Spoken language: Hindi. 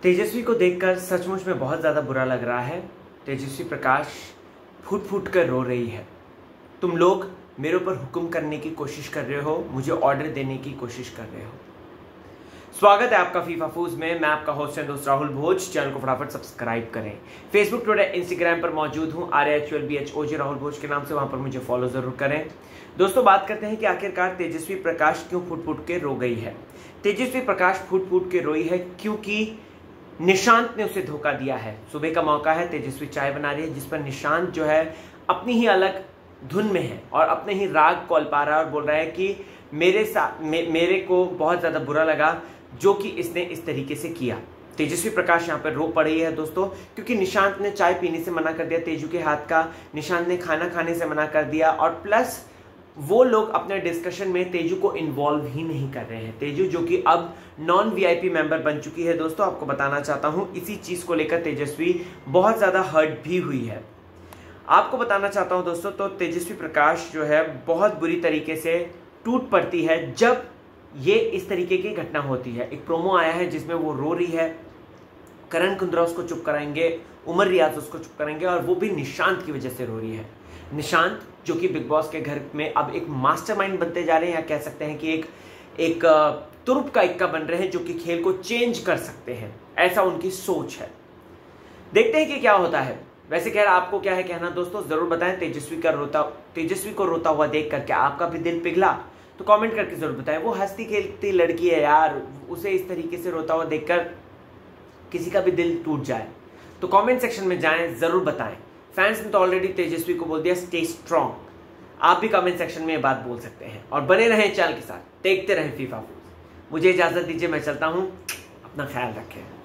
तेजस्वी को देखकर सचमुच में बहुत ज़्यादा बुरा लग रहा है। तेजस्वी प्रकाश फूट फूट कर रो रही है। तुम लोग मेरे ऊपर हुक्म करने की कोशिश कर रहे हो, मुझे ऑर्डर देने की कोशिश कर रहे हो। स्वागत है आपका फीफा फूज में। मैं आपका होस्ट एंड दोस्त राहुल भोज। चैनल को फटाफट सब्सक्राइब करें। फेसबुक, ट्विटर, इंस्टाग्राम पर मौजूद हूँ RHLBHOJ राहुल भोज के नाम से, वहां पर मुझे फॉलो जरूर करें। दोस्तों, बात करते हैं कि आखिरकार तेजस्वी प्रकाश क्यों फूट फूट के रो गई है। तेजस्वी प्रकाश फूट फूट के रोई है क्योंकि निशांत ने उसे धोखा दिया है। सुबह का मौका है, तेजस्वी चाय बना रही है जिस पर निशांत जो है अपनी ही अलग धुन में है और अपने ही राग कॉल पा रहा है और बोल रहा है कि मेरे को बहुत ज़्यादा बुरा लगा जो कि इसने इस तरीके से किया। तेजस्वी प्रकाश यहाँ पर रो पड़ी है दोस्तों, क्योंकि निशांत ने चाय पीने से मना कर दिया तेजू के हाथ का, निशांत ने खाना खाने से मना कर दिया और प्लस वो लोग अपने डिस्कशन में तेजू को इन्वॉल्व ही नहीं कर रहे हैं। तेजू जो कि अब नॉन VIP मेंबर बन चुकी है दोस्तों, आपको बताना चाहता हूं इसी चीज को लेकर तेजस्वी बहुत ज्यादा हर्ट भी हुई है। आपको बताना चाहता हूं दोस्तों, तो तेजस्वी प्रकाश जो है बहुत बुरी तरीके से टूट पड़ती है जब ये इस तरीके की घटना होती है। एक प्रोमो आया है जिसमें वो रो रही है, करण कुंद्रा उसको चुप कराएंगे, उमर रियाज उसको चुप कराएंगे और वो भी निशांत की वजह से रो रही है। निशांत जो कि बिग बॉस के घर में अब एक मास्टरमाइंड बनते जा रहे हैं, या कह सकते हैं कि एक तुरुप का इक्का बन रहे हैं जो कि खेल को चेंज कर सकते हैं, ऐसा उनकी सोच है। देखते हैं कि क्या होता है। वैसे खैर आपको क्या है कहना दोस्तों, जरूर बताएं। तेजस्वी को रोता हुआ देख कर क्या आपका भी दिल पिघला? तो कमेंट करके जरूर बताएं। वो हंसती खेलती लड़की है यार, उसे इस तरीके से रोता हुआ देखकर किसी का भी दिल टूट जाए तो कमेंट सेक्शन में जाएं, जरूर बताएं। फैंस ने तो ऑलरेडी तेजस्वी को बोल दिया स्टे स्ट्रॉन्ग। आप भी कमेंट सेक्शन में ये बात बोल सकते हैं और बने रहें चैनल के साथ, देखते रहें फीफा फूज। मुझे इजाजत दीजिए, मैं चलता हूं। अपना ख्याल रखें।